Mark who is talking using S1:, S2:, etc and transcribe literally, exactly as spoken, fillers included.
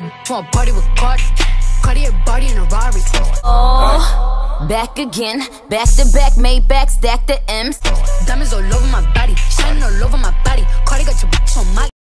S1: wanna party with Cardi. Cartier body in a Rari.
S2: Oh, back again, back to back, made back, stack the M's.
S1: Diamonds all over my body, shining all over my body. Cardi got your bitch on my